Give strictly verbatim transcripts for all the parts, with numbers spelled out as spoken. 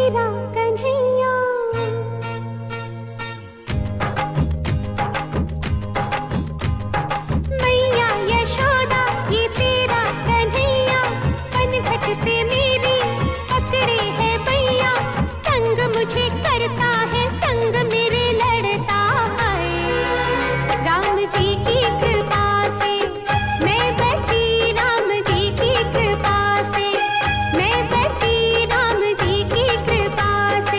तेरा कन्हैया। मैया यशोदा ये तेरा कन्हैया, पनघट पे मेरी पकड़े है भैया। संग मुझे करता है, संग मेरे लड़ता है। राम जी की कृपा से मैं बची, राम जी की कृपा से मैं बची, राम जी की कृपा से।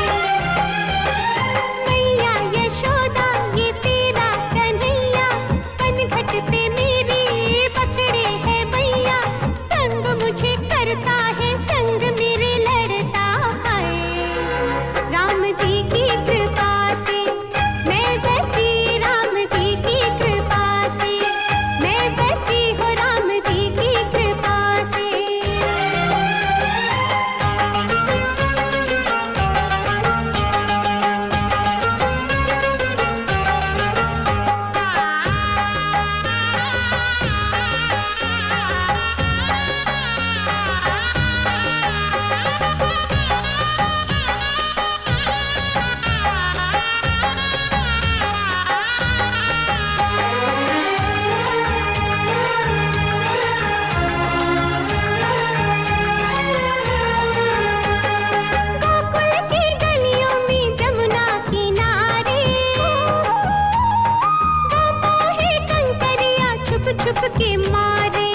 मैया यशोदा ये तेरा कन्हैया, पनघट पे मेरी पकड़े है भैया। संग मुझे करता है, संग मेरे लड़ता है। राम जी की कृपा से मैं बची, राम जी की कृपा से मैं बची हो, राम जी की कृपा से। गोकुल की गलियों में जमुना किनारे गाता है कंकरिया छुप छुप के मारे।